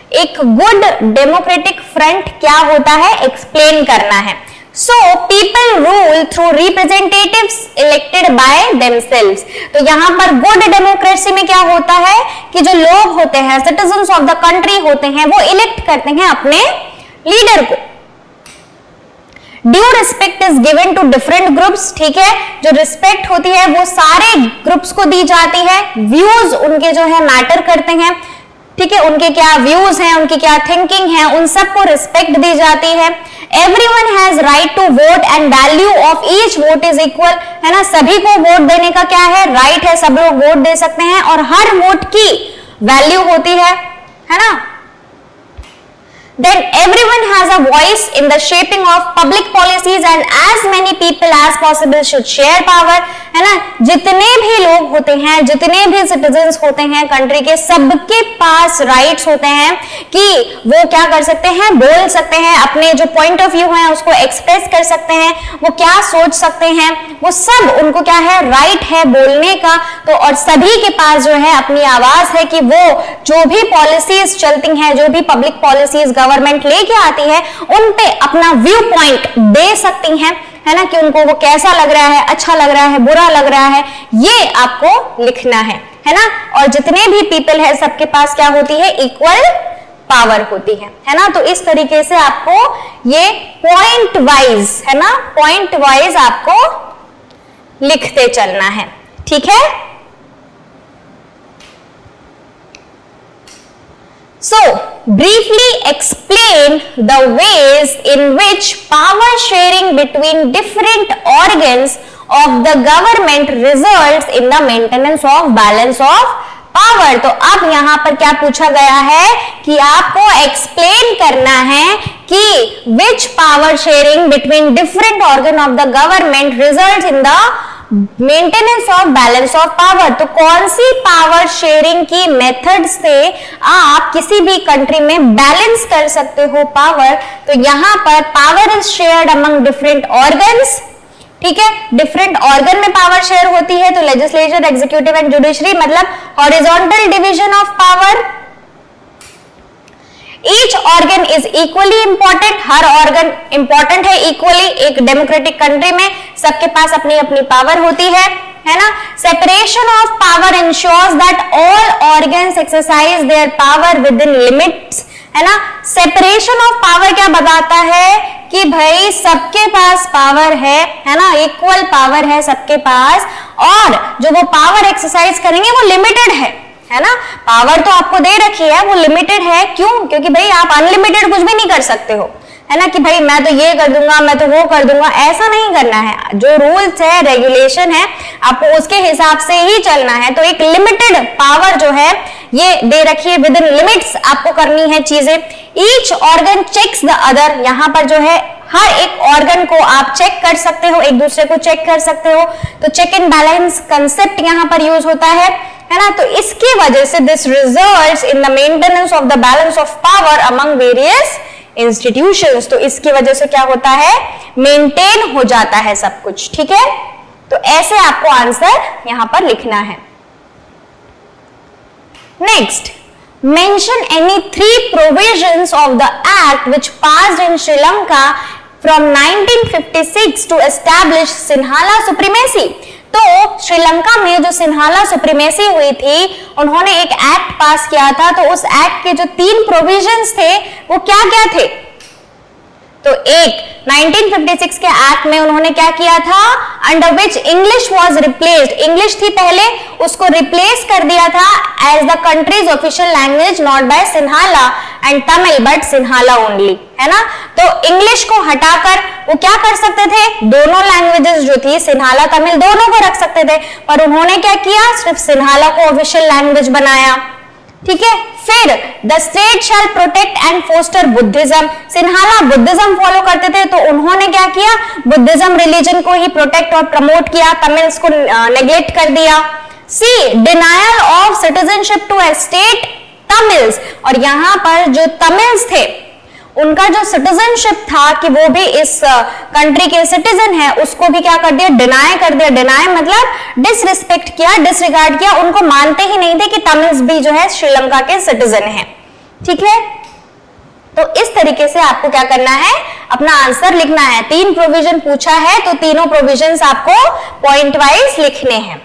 एक गुड डेमोक्रेटिक फ्रंट क्या होता है, एक्सप्लेन करना है। So people rule through representatives elected by themselves। तो यहाँ पर गुड डेमोक्रेसी में क्या होता है कि जो लोग होते हैं, सिटीजन्स ऑफ द कंट्री होते हैं, वो इलेक्ट करते हैं अपने लीडर को। Due respect is given to different groups, ठीक है, जो रिस्पेक्ट होती है वो सारे ग्रुप्स को दी जाती है। व्यूज उनके जो है मैटर करते हैं, ठीक है, उनके क्या व्यूज हैं, उनकी क्या थिंकिंग है, उन सबको रिस्पेक्ट दी जाती है। Everyone has right to vote and value of each vote is equal, है ना, सभी को वोट देने का क्या है, राइट है, सब लोग वोट दे सकते हैं और हर वोट की वैल्यू होती है ना। Then everyone has a voice in the shaping of public policies and as many people as possible should share power, है ना। जितने भी लोग होते हैं, जितने भी सिटीजन्स होते हैं कंट्री के, सबके पास राइट्स होते हैं कि वो क्या कर सकते हैं, बोल सकते हैं, अपने जो पॉइंट ऑफ व्यू है उसको एक्सप्रेस कर सकते हैं, वो क्या सोच सकते हैं, वो सब उनको क्या है, राइट है बोलने का। तो और सभी के पास जो है अपनी आवाज है कि वो जो भी पॉलिसीज चलती हैं, जो भी पब्लिक पॉलिसीज गवर्नमेंट लेके आती है, उन पे अपना व्यू पॉइंट दे सकती हैं, है ना, कि उनको वो कैसा लग रहा है, अच्छा लग रहा है, बुरा लग रहा है, ये आपको लिखना है ना। और जितने भी पीपल है सबके पास क्या होती है, इक्वल पावर होती है ना। तो इस तरीके से आपको ये पॉइंट वाइज, है ना, पॉइंट वाइज आपको लिखते चलना है, ठीक है। So, briefly explain the ways in which power sharing between different organs of the government results in the maintenance of balance of power। तो अब यहाँ पर क्या पूछा गया है कि आपको एक्सप्लेन करना है कि which power sharing between different organ of the government results in the maintenance of balance of power. तो कौन सी पावर शेयरिंग की मेथड से आप किसी भी कंट्री में बैलेंस कर सकते हो पावर। तो यहां पर power is shared among different organs, ठीक है, डिफरेंट ऑर्गन में पावर शेयर होती है। तो लेजिस्लेचर, एग्जीक्यूटिव एंड जुडिशरी, मतलब horizontal division of power. Each organ is equally important, हर ऑर्गन इंपॉर्टेंट है इक्वली। एक डेमोक्रेटिक कंट्री में सबके पास अपनी अपनी पावर होती है ना। Separation of power ensures that all organs exercise their power within limits, है ना। सेपरेशन ऑफ पावर क्या बताता है कि भाई सबके पास पावर है ना, इक्वल पावर है सबके पास, और जो वो पावर एक्सरसाइज करेंगे वो लिमिटेड है ना। पावर तो आपको दे रखी है, वो लिमिटेड है। क्यों? क्योंकि भाई आप अनलिमिटेड कुछ भी नहीं कर सकते हो, है ना, कि भाई मैं तो ये कर दूंगा, मैं तो वो कर दूंगा, ऐसा नहीं करना है। जो रूल्स है, रेगुलेशन है, आपको उसके हिसाब से ही चलना है। तो एक लिमिटेड पावर जो है ये दे रखी है, विद इन लिमिट्स आपको करनी है चीजें। Each organ checks the other, यहाँ पर जो है हर एक ऑर्गन को आप चेक कर सकते हो, एक दूसरे को चेक कर सकते हो। तो चेक एंड बैलेंस कंसेप्ट यहाँ पर यूज होता है ना। तो इसकी वजह से this results in the maintenance of the balance of power among various institutions. तो इसकी वजह से क्या होता है, मेंटेन हो जाता है सब कुछ, ठीक है। तो ऐसे आपको आंसर यहां पर लिखना है। Next, mention any 3 provisions of the act which passed in Sri Lanka from 1956 to establish Sinhala supremacy. तो श्रीलंका में जो सिन्हाला सुप्रीमेसी हुई थी, उन्होंने एक एक्ट पास किया था। तो उस एक्ट के जो 3 प्रोविजंस थे वो क्या क्या थे? तो एक 1956 के एक्ट में उन्होंने क्या किया था, under which English was replaced, English थी पहले, उसको रिप्लेस कर दिया था as the country's official language not by Sinhala and Tamil but Sinhala only, है ना। तो इंग्लिश को हटाकर वो क्या कर सकते थे, दोनों लैंग्वेजेस जो थी सिन्हाला तमिल दोनों को रख सकते थे, पर उन्होंने क्या किया, सिर्फ सिन्हाला को ऑफिशियल लैंग्वेज बनाया, ठीक है। फिर the state shall protect and foster Buddhism, Sinhala Buddhism follow करते थे, तो उन्होंने क्या किया, बुद्धिज्म रिलीजन को ही प्रोटेक्ट और प्रमोट किया, तमिल्स को नेग्लेक्ट कर दिया। See denial of citizenship to a state Tamils, और यहां पर जो तमिल्स थे उनका जो सिटीजनशिप था कि वो भी इस कंट्री के सिटीजन है, उसको भी क्या कर दिया, डिनाई कर दिया। डिनाई मतलब डिसरिस्पेक्ट किया, डिसरिगार्ड किया, उनको मानते ही नहीं थे कि तमिल्स भी जो है श्रीलंका के सिटीजन है, ठीक है, तो इस तरीके से आपको क्या करना है, अपना आंसर लिखना है। 3 प्रोविजन पूछा है तो तीनों प्रोविजंस आपको पॉइंट वाइज लिखने हैं।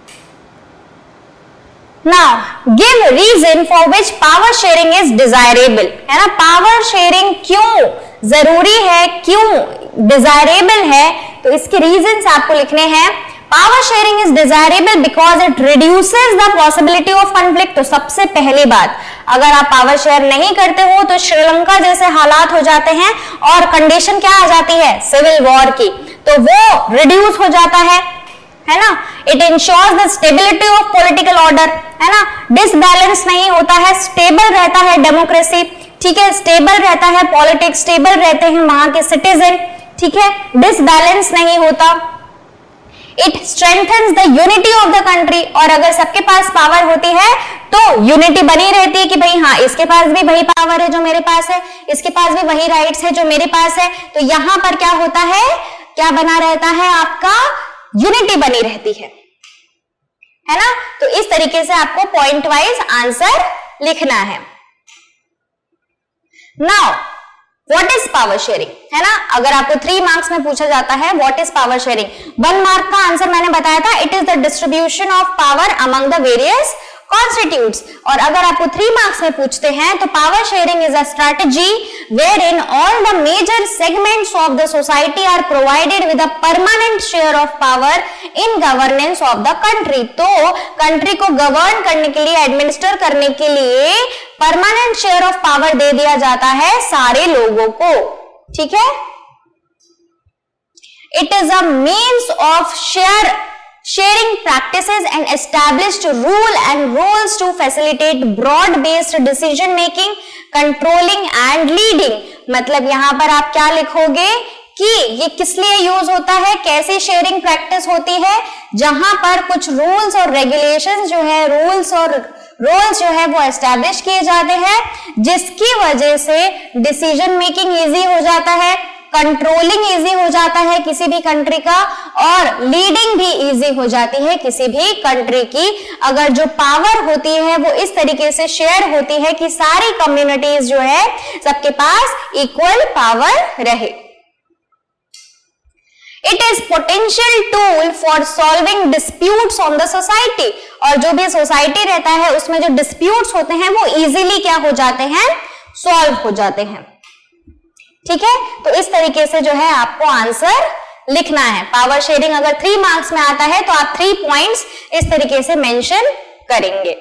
Now give reason for which power sharing is desirable, है ना, पावर शेयरिंग क्यों जरूरी है, क्यों डिजायरेबल है, तो इसके रीजंस आपको लिखने हैं। Power sharing is desirable because it reduces the possibility of conflict. तो सबसे पहली बात, अगर आप पावर शेयर नहीं करते हो तो श्रीलंका जैसे हालात हो जाते हैं और कंडीशन क्या आ जाती है, सिविल वॉर की, तो वो रिड्यूस हो जाता है ना। It ensures the stability of political order, है ना, डिसबैलेंस नहीं होता है, स्टेबल रहता है डेमोक्रेसी, ठीक है, स्टेबल रहता है पॉलिटिक्स, स्टेबल रहते हैं वहां के सिटीजन, ठीक है, डिसबैलेंस नहीं होता। It strengthens the unity of the country, और अगर सबके पास पावर होती है तो यूनिटी बनी रहती है कि भाई हाँ, इसके पास भी वही पावर है जो मेरे पास है, इसके पास भी वही राइट्स है जो मेरे पास है, तो यहां पर क्या होता है, क्या बना रहता है, आपका यूनिटी बनी रहती है ना। तो इस तरीके से आपको पॉइंट वाइज आंसर लिखना है। Now what is power sharing, है ना, अगर आपको 3 मार्क्स में पूछा जाता है what is power sharing, 1 mark का आंसर मैंने बताया था, it is the distribution of power among the various constitutes. और अगर आपको 3 मार्क्स में पूछते हैं तो power sharing is a strategy wherein all the major segments of the society are provided with a permanent share of power in governance of the country। तो country को govern करने के लिए, एडमिनिस्टर करने के लिए परमानेंट शेयर ऑफ पावर दे दिया जाता है सारे लोगों को, ठीक है। It is a means of sharing practices and established rule and rules to facilitate broad based decision making, controlling and leading। मतलब यहां पर आप क्या लिखोगे कि ये किस लिए यूज होता है, कैसी शेयरिंग प्रैक्टिस होती है, जहां पर कुछ रूल्स और रेगुलेशंस जो है, रूल्स और रोल्स जो है वो एस्टैब्लिश किए जाते हैं, जिसकी वजह से डिसीजन मेकिंग इजी हो जाता है, कंट्रोलिंग इजी हो जाता है किसी भी कंट्री का, और लीडिंग भी इजी हो जाती है किसी भी कंट्री की, अगर जो पावर होती है वो इस तरीके से शेयर होती है कि सारी कम्युनिटीज जो है सबके पास इक्वल पावर रहे। It is potential tool for solving disputes on the society, और जो भी सोसाइटी रहता है उसमें जो डिस्प्यूट्स होते हैं वो इजीली क्या हो जाते हैं, सॉल्व हो जाते हैं, ठीक है। तो इस तरीके से जो है आपको आंसर लिखना है। पावर शेयरिंग अगर 3 मार्क्स में आता है तो आप 3 पॉइंट्स इस तरीके से मेंशन करेंगे।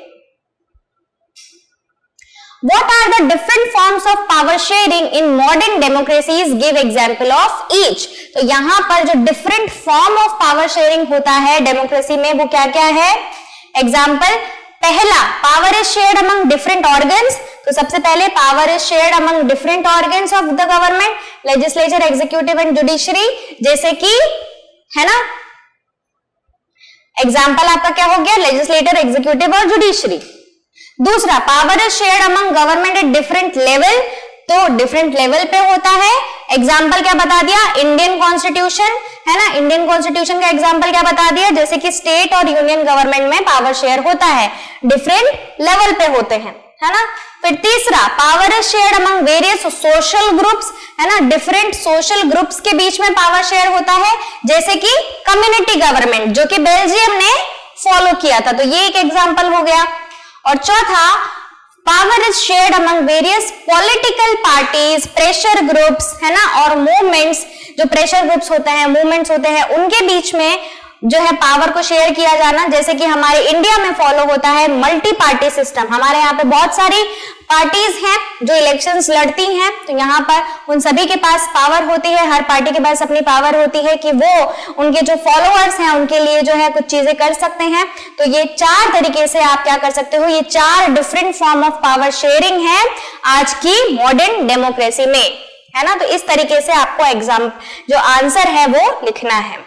What are the different forms of power sharing in modern democracies? Give example of each। तो यहां पर जो different form of power sharing होता है डेमोक्रेसी में वो क्या क्या है, एग्जाम्पल, पहला power is shared among different organs. तो सबसे पहले power is shared among different organs of the government, legislature, executive and judiciary, जैसे कि, है ना, एग्जाम्पल आपका क्या हो गया, लेजिस्लेटर, एग्जीक्यूटिव और जुडिशरी। दूसरा, power is shared among government at different level, तो डिफरेंट लेवल पे होता है, एग्जाम्पल क्या बता दिया, इंडियन कॉन्स्टिट्यूशन, है ना, इंडियन कॉन्स्टिट्यूशन का एग्जाम्पल क्या बता दिया, जैसे कि स्टेट और यूनियन गवर्नमेंट में पावर शेयर होता है, डिफरेंट लेवल पे होते हैं, है ना। फिर तीसरा, power is shared among various social groups, है ना, डिफरेंट सोशल ग्रुप्स के बीच में पावर शेयर होता है, जैसे कि कम्युनिटी गवर्नमेंट जो कि बेल्जियम ने फॉलो किया था, तो ये एक एग्जाम्पल हो गया। और चौथा, power is shared among various political parties, pressure groups, है ना, और मूवमेंट्स, जो प्रेशर ग्रुप्स होते हैं, मूवमेंट्स होते हैं, उनके बीच में जो है पावर को शेयर किया जाना, जैसे कि हमारे इंडिया में फॉलो होता है मल्टी पार्टी सिस्टम। हमारे यहाँ पे बहुत सारी पार्टीज हैं जो इलेक्शंस लड़ती हैं, तो यहाँ पर उन सभी के पास पावर होती है, हर पार्टी के पास अपनी पावर होती है कि वो उनके जो फॉलोअर्स हैं उनके लिए जो है कुछ चीजें कर सकते हैं। तो ये 4 तरीके से आप क्या कर सकते हो, ये 4 different form of power sharing है आज की मॉडर्न डेमोक्रेसी में, है ना। तो इस तरीके से आपको एग्जाम जो आंसर है वो लिखना है।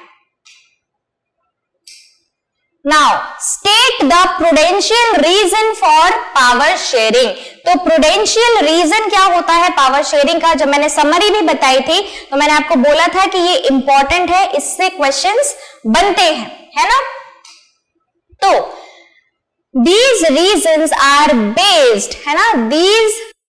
Now state the prudential reason for power sharing। तो prudential reason क्या होता है पावर शेयरिंग का, जब मैंने समरी भी बताई थी तो मैंने आपको बोला था कि ये इंपॉर्टेंट है, इससे क्वेश्चंस बनते हैं, है ना। तो these reasons are based, है ना, these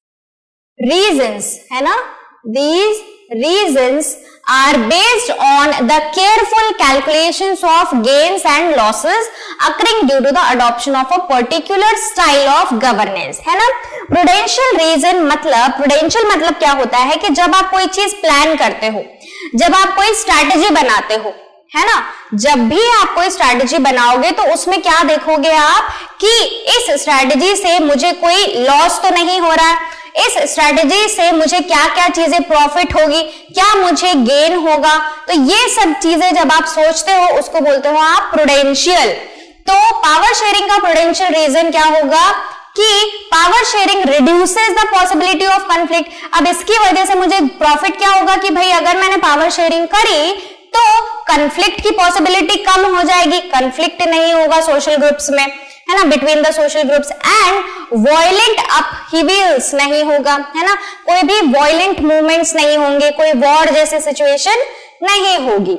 reasons, है ना, these reasons are based on the careful calculations of gains and losses occurring due to the adoption of a particular style of governance, है ना। prudential reason मतलब, prudential मतलब क्या होता है कि जब आप कोई चीज प्लान करते हो, जब आप कोई स्ट्रैटेजी बनाते हो, है ना, जब भी आप कोई स्ट्रैटेजी बनाओगे तो उसमें क्या देखोगे आप कि इस स्ट्रैटेजी से मुझे कोई लॉस तो नहीं हो रहा है, इस स्ट्रैटेजी से मुझे क्या क्या चीजें प्रॉफिट होगी, क्या मुझे गेन होगा। तो ये सब चीजें जब आप सोचते हो उसको बोलते हो आप प्रूडेंशियल। तो पावर शेयरिंग का प्रूडेंशियल रीजन क्या होगा कि power sharing reduces the possibility of conflict. अब इसकी वजह से मुझे प्रॉफिट क्या होगा कि भाई अगर मैंने पावर शेयरिंग करी तो कॉन्फ्लिक्ट की पॉसिबिलिटी कम हो जाएगी, कॉन्फ्लिक्ट नहीं होगा सोशल ग्रुप्स में, है ना, between the social groups, and violent upheavals नहीं होगा, है ना, कोई भी वॉयलेंट मूवमेंट्स नहीं होंगे, कोई वॉर जैसी सिचुएशन नहीं होगी।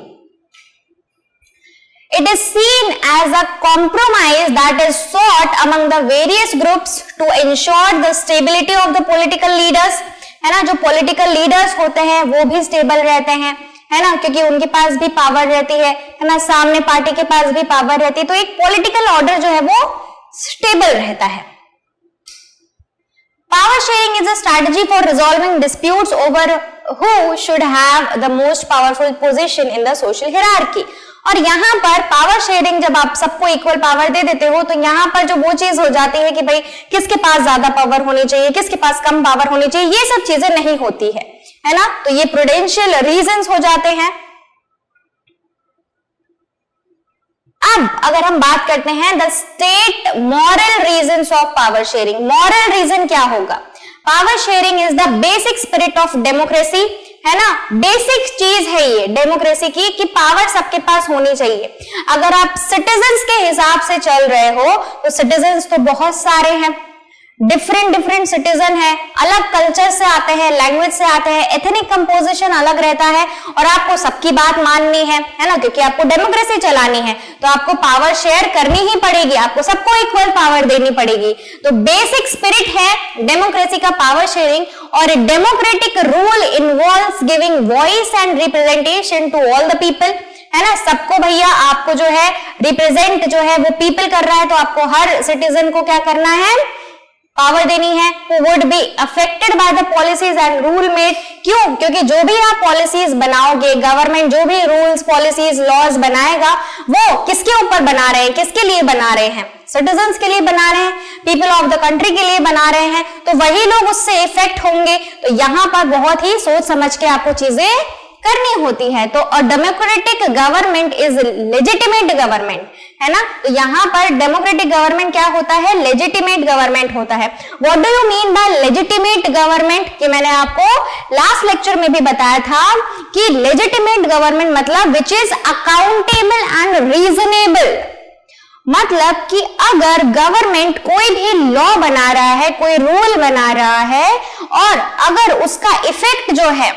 It is seen as a compromise that is sought among the various groups to ensure the stability of the political leaders, है ना, जो पॉलिटिकल लीडर्स होते हैं वो भी स्टेबल रहते हैं, है ना, क्योंकि उनके पास भी पावर रहती है ना, सामने पार्टी के पास भी पावर रहती है, तो एक पॉलिटिकल ऑर्डर जो है वो स्टेबल रहता है। Power sharing is a strategy for resolving disputes over who should have the most powerful position in the social hierarchy. और यहाँ पर पावर शेयरिंग जब आप सबको इक्वल पावर दे देते हो तो यहाँ पर जो वो चीज हो जाती है कि भाई किसके पास ज्यादा पावर होनी चाहिए, किसके पास कम पावर होनी चाहिए, ये सब चीजें नहीं होती है ना। तो ये प्रूडेंशियल रीजंस हो जाते हैं। अब अगर हम बात करते हैं the state moral reasons of power sharing. Moral reason क्या होगा? Power sharing is the basic spirit of democracy, है ना, बेसिक चीज है ये डेमोक्रेसी की कि पावर सबके पास होनी चाहिए। अगर आप सिटीजन्स के हिसाब से चल रहे हो तो सिटीजन्स तो बहुत सारे हैं, डिफरेंट सिटीजन है, अलग कल्चर से आते हैं, लैंग्वेज से आते हैं, एथनिक कंपोजिशन अलग रहता है, और आपको सबकी बात माननी है ना, क्योंकि आपको डेमोक्रेसी चलानी है तो आपको पावर शेयर करनी ही पड़ेगी, आपको सबको इक्वल पावर देनी पड़ेगी। तो बेसिक स्पिरिट है डेमोक्रेसी का पावर शेयरिंग, और democratic rule involves giving voice and representation to all the people, है ना, सबको भैया आपको जो है रिप्रेजेंट जो है वो पीपल कर रहा है, तो आपको हर सिटीजन को क्या करना है, पावर देनी है। who would be affected by the policies and rule made, क्यों? क्योंकि जो भी आप पॉलिसीज बनाओगे, गवर्नमेंट जो भी रूल्स पॉलिसीज लॉज बनाएगा वो किसके ऊपर बना रहे हैं, किसके लिए बना रहे हैं, सिटीजन्स के लिए बना रहे हैं, पीपल ऑफ द कंट्री के लिए बना रहे हैं, तो वही लोग उससे इफेक्ट होंगे। तो यहाँ पर बहुत ही सोच समझ के आपको चीजें करनी होती है। तो a democratic government is legitimate government, है ना, तो यहाँ पर डेमोक्रेटिक गवर्नमेंट क्या होता है, लेजिटिमेट गवर्नमेंट होता है। What do you mean by legitimate government? कि मैंने आपको लास्ट लेक्चर में भी बताया था कि लेजिटिमेट गवर्नमेंट मतलब which is accountable and reasonable, मतलब कि अगर गवर्नमेंट कोई भी लॉ बना रहा है, कोई रूल बना रहा है, और अगर उसका इफेक्ट जो है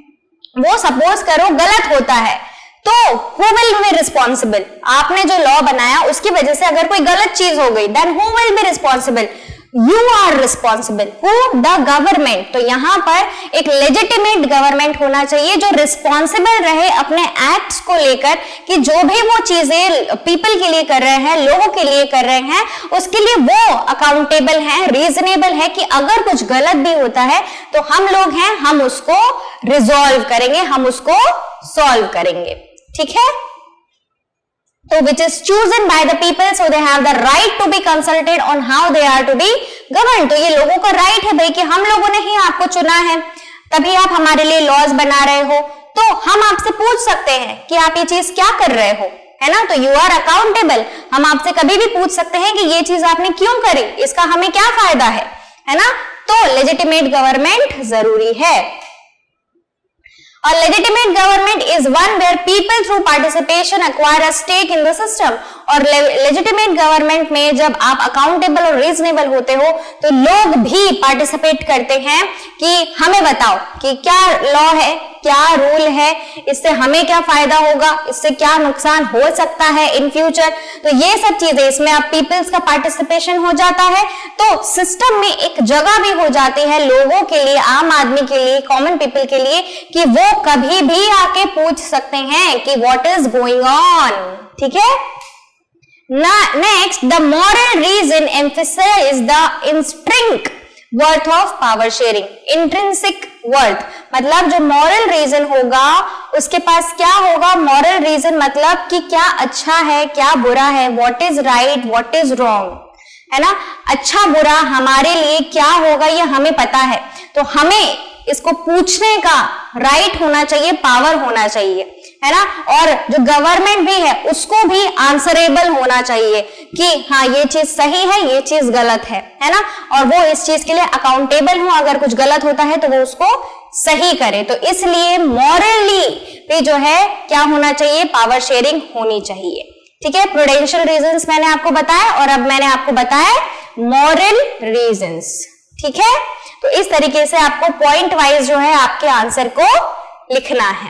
वो सपोज करो गलत होता है, तो हु विल बी रिस्पॉन्सिबल? आपने जो लॉ बनाया उसकी वजह से अगर कोई गलत चीज हो गई, then who will be responsible? You are responsible, who? The government. तो यहाँ पर एक लेजिटिमेट गवर्नमेंट होना चाहिए जो रिस्पॉन्सिबल रहे अपने एक्ट्स को लेकर, कि जो भी वो चीजें पीपल के लिए कर रहे हैं, लोगों के लिए कर रहे हैं, उसके लिए वो अकाउंटेबल है, रीजनेबल है, कि अगर कुछ गलत भी होता है तो हम लोग हैं, हम उसको रिजॉल्व करेंगे, हम उसको सॉल्व करेंगे, ठीक है। तो which is chosen by the people, so they have the right to be consulted on how they are to be governed। तो ये लोगों का राइट है भाई कि हम लोगों ने ही आपको चुना है, तभी आप हमारे लिए लॉज बना रहे हो, तो हम आपसे पूछ सकते हैं कि आप ये चीज क्या कर रहे हो, है ना। तो यू आर अकाउंटेबल, हम आपसे कभी भी पूछ सकते हैं कि ये चीज आपने क्यों करी, इसका हमें क्या फायदा है ना। तो लेजिटिमेट गवर्नमेंट जरूरी है। A legitimate government is one where people through participation acquire a stake in the system, और लेजिटिमेट गवर्नमेंट में जब आप अकाउंटेबल और रीजनेबल होते हो तो लोग भी पार्टिसिपेट करते हैं कि हमें बताओ कि क्या लॉ है, क्या रूल है, इससे हमें क्या फायदा होगा, इससे क्या नुकसान हो सकता है इन फ्यूचर। तो ये सब चीजें, इसमें अब पीपल्स का पार्टिसिपेशन हो जाता है, तो सिस्टम में एक जगह भी हो जाती है लोगों के लिए, आम आदमी के लिए, कॉमन पीपल के लिए, कि वो कभी भी आके पूछ सकते हैं कि व्हाट इज गोइंग ऑन। ठीक है। Next, the moral reason emphasise the intrinsic worth of power sharing. Intrinsic worth मतलब जो मॉरल रीजन होगा उसके पास क्या होगा, मॉरल रीजन मतलब कि क्या अच्छा है, क्या बुरा है, what is right, what is wrong, है ना। अच्छा बुरा हमारे लिए क्या होगा ये हमें पता है, तो हमें इसको पूछने का राइट होना चाहिए, पावर होना चाहिए, है ना। और जो गवर्नमेंट भी है उसको भी आंसरेबल होना चाहिए कि हाँ ये चीज सही है, ये चीज गलत है ना, और वो इस चीज के लिए अकाउंटेबल हो, अगर कुछ गलत होता है तो वो उसको सही करे। तो इसलिए मॉरली भी जो है क्या होना चाहिए, पावर शेयरिंग होनी चाहिए। ठीक है। प्रूडेंशियल रीजंस मैंने आपको बताया और अब मैंने आपको बताया मॉरल रीजंस। ठीक है। तो इस तरीके से आपको पॉइंट वाइज जो है आपके आंसर को लिखना है।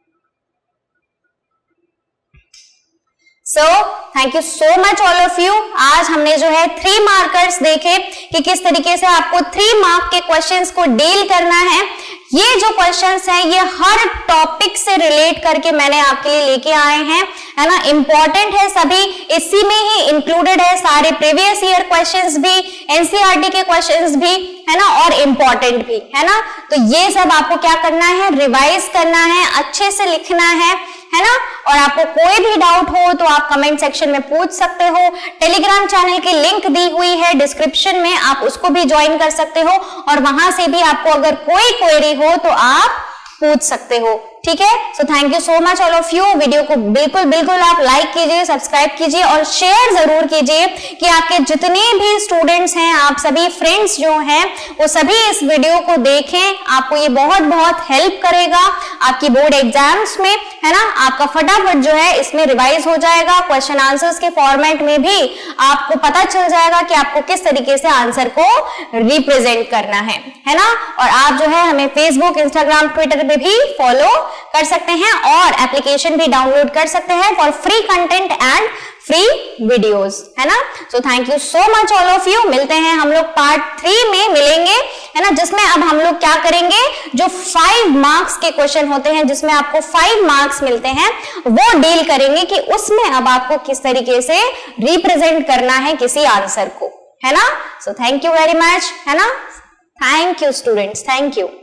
So thank you so much all of you. आज हमने जो है 3 मार्कर्स देखे कि किस तरीके से आपको 3 मार्क के क्वेश्चंस को डील करना है। ये जो क्वेश्चंस हैं ये हर टॉपिक से रिलेट करके मैंने आपके लिए लेके आए हैं, है ना। इंपॉर्टेंट है सभी, इसी में ही इंक्लूडेड है सारे प्रीवियस ईयर क्वेश्चंस भी, एनसीईआरटी के क्वेश्चंस भी, है ना, और इम्पॉर्टेंट भी, है ना। तो ये सब आपको क्या करना है, रिवाइज करना है, अच्छे से लिखना है ना। और आपको कोई भी डाउट हो तो आप कमेंट सेक्शन में पूछ सकते हो। टेलीग्राम चैनल की लिंक दी हुई है डिस्क्रिप्शन में, आप उसको भी ज्वाइन कर सकते हो और वहां से भी आपको अगर कोई क्वेरी हो तो आप पूछ सकते हो। ठीक है। So thank you so much all of you. Video को बिल्कुल आप लाइक कीजिए, सब्सक्राइब कीजिए और शेयर जरूर कीजिए कि आपके जितने भी स्टूडेंट्स हैं, आप सभी फ्रेंड्स जो हैं वो सभी इस वीडियो को देखें। आपको ये बहुत हेल्प करेगा आपकी बोर्ड एग्जाम्स में, है ना। आपका फटाफट जो है इसमें रिवाइज हो जाएगा, क्वेश्चन आंसर्स के फॉर्मेट में भी आपको पता चल जाएगा कि आपको किस तरीके से आंसर को रिप्रेजेंट करना है ना। और आप जो है हमें फेसबुक, इंस्टाग्राम, ट्विटर पे भी फॉलो कर सकते हैं और एप्लीकेशन भी डाउनलोड कर सकते हैं for free content and free videos, है ना। So thank you so much all of you. मिलते हैं हम लोग पार्ट 3 में मिलेंगे, है ना, जिसमें अब हम लोग क्या करेंगे, जो 5 मार्क्स के क्वेश्चन होते हैं जिसमें आपको 5 मार्क्स मिलते हैं वो डील करेंगे कि उसमें अब आपको किस तरीके से रिप्रेजेंट करना है किसी आंसर को, है ना। So thank you very much, है ना। Thank you students, thank you.